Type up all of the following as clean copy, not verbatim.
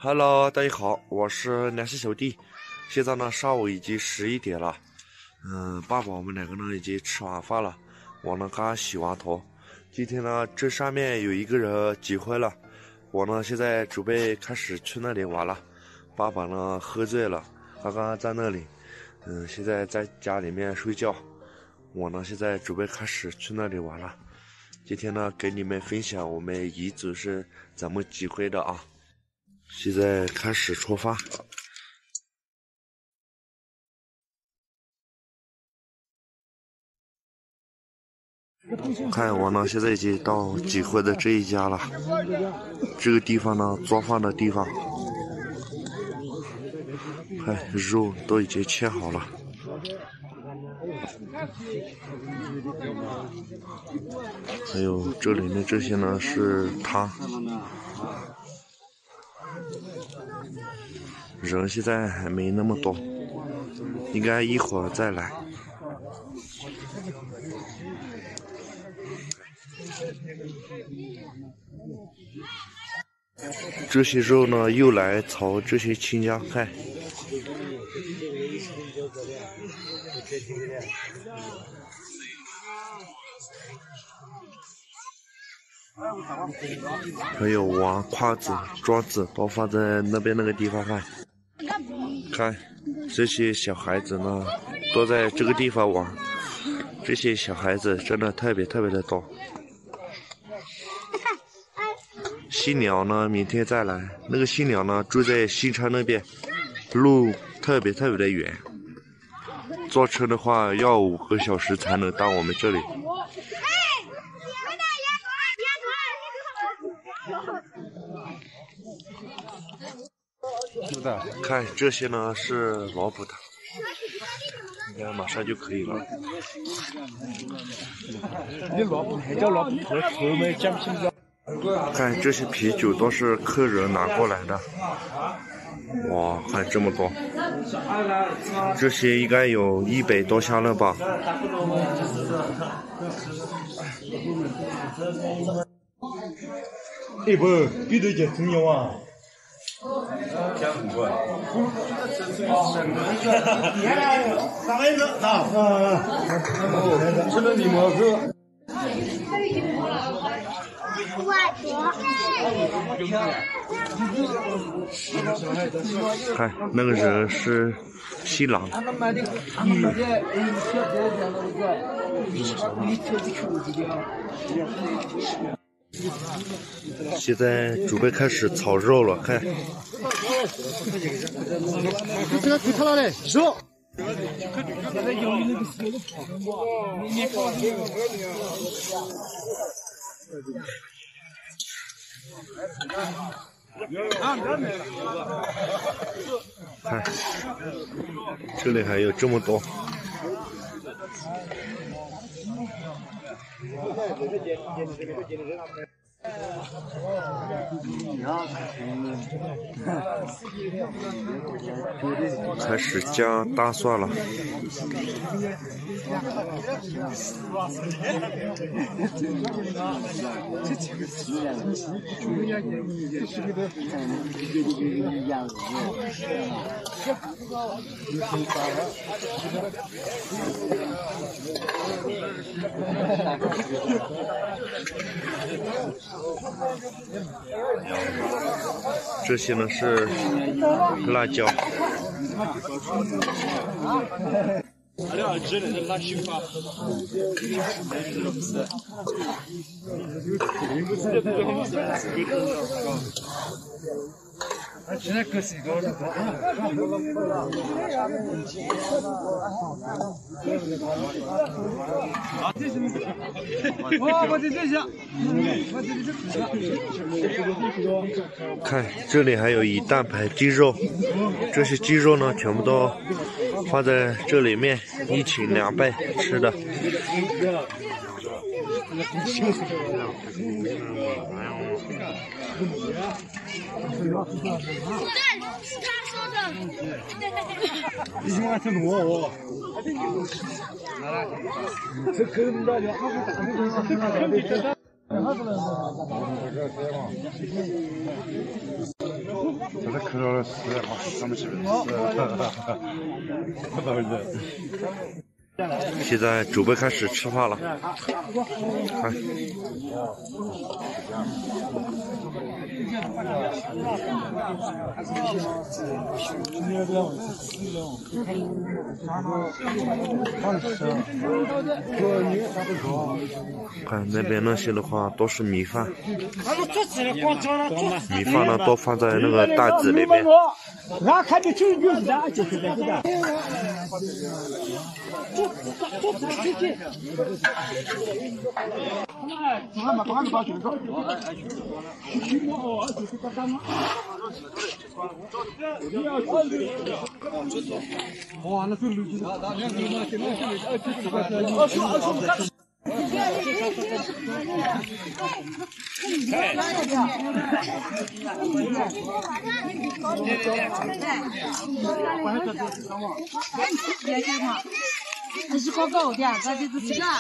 Hello，大家好，我是联系小弟。现在呢，上午已经11点了。爸爸我们两个呢已经吃完饭了，我呢刚洗完头。今天呢，这上面有一个人结婚了，我呢现在准备开始去那里玩了。爸爸呢喝醉了，刚刚在那里，现在在家里面睡觉。我呢现在准备开始去那里玩了。今天呢，给你们分享我们彝族是怎么结婚的啊。现在开始出发。看我呢，现在已经到结婚的这一家了。这个地方呢，做饭的地方，看肉都已经切好了。还有这里面这些呢是汤。人现在还没那么多，应该一会儿再来。这些肉呢又来朝这些亲家看。还有碗、筷子、桌子都放在那边那个地方看。看这些小孩子呢，都在这个地方玩。这些小孩子真的特别的多。新娘呢，明天再来。那个新娘呢，住在新城那边，路特别的远，坐车的话要5个小时才能到我们这里。看这些呢是萝卜的，应该马上就可以了。看这些啤酒都是客人拿过来的，哇，看这么多，这些应该有100多箱了吧？ 不，比对就重要啊。吃了你么子？ 看那个人是新郎。现在准备开始炒肉了，看。 这个可了嘞，肉。 看，这里还有这么多。开始加大蒜了。这些呢是辣椒。看这里还有一大排鸡肉，这些鸡肉呢全部都放在这里面，1斤2倍吃的。 你喜欢吃多哦？这坑大家，这坑。 这是看到了死，他们是不是？ 现在准备开始吃饭了，看。看那边那些的话都是米饭，米饭呢都放在那个袋子里面。 俺看的就是的，就是这个。哇，那真厉害！ 这是高高的，咱这是这个。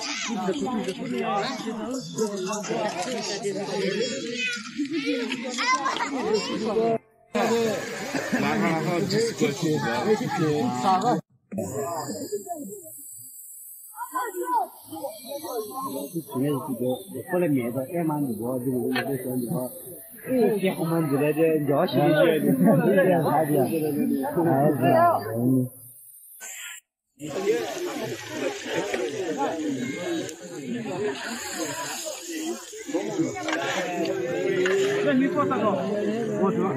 今天这个过来面的，俺妈那个这个说那个，结婚嘛，这个这聊起的，这个啥的，孩子。那你做啥个？我做。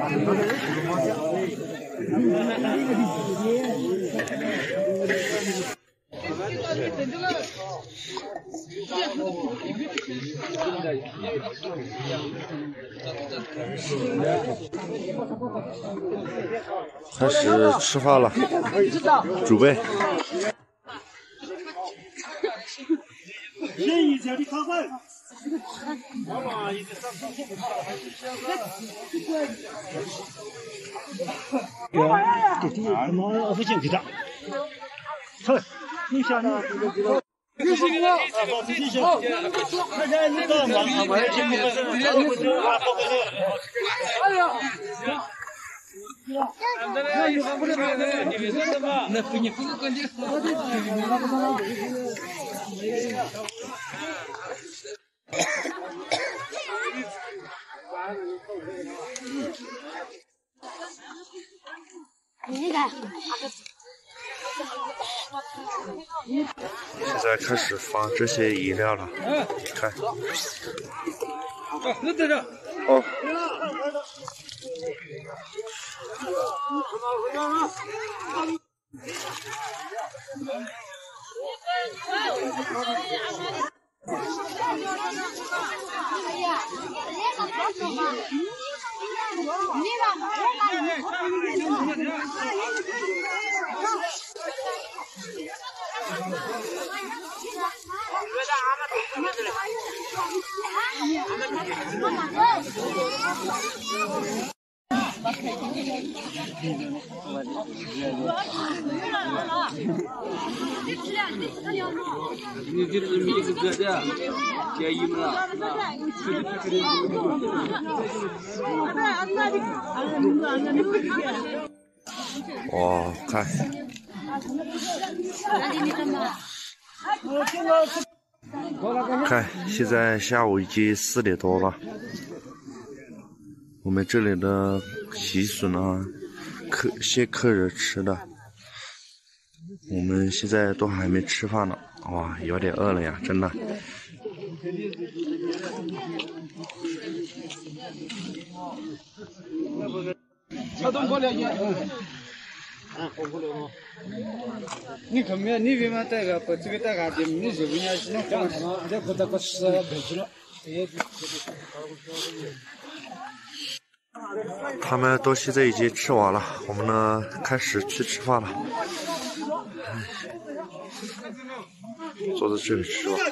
开始吃饭了，准备。 便宜点的咖啡。我不进去的。好，你想呢？这是个，这是好。看见那个嘛，我也听不懂。哎呀！那不你不跟你。 现在开始放这些饮料了，看。 那在这。 哦。哇，看。看，现在下午已经4点多了。我们这里的习俗呢，谢客人吃的。我们现在都还没吃饭呢，哇，有点饿了呀，真的。 你看没有？你别嘛这个把这个大家的，你是不是能放什么？这不这个吃了回去了。 他们都现在已经吃完了，我们呢开始去吃饭了。坐在这里吃吧。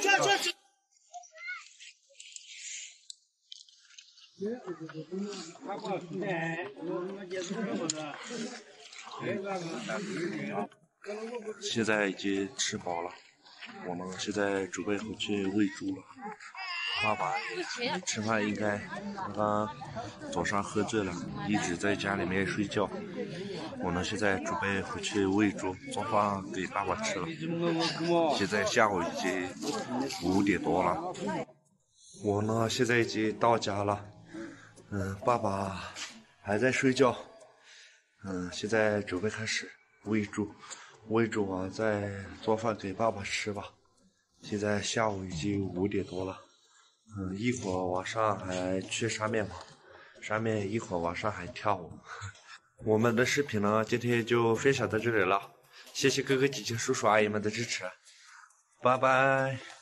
现在已经吃饱了，我们现在准备回去喂猪了。 爸爸没吃饭，应该刚刚早上喝醉了，一直在家里面睡觉。我呢现在准备回去喂猪，做饭给爸爸吃了。现在下午已经5点多了，我呢现在已经到家了。爸爸还在睡觉。现在准备开始喂猪，喂猪完再做饭给爸爸吃吧。现在下午已经5点多了。一会儿晚上还去上面玩，上面一会儿晚上还跳舞。我们的视频呢，今天就分享到这里了，谢谢哥哥姐姐叔叔阿姨们的支持，拜拜。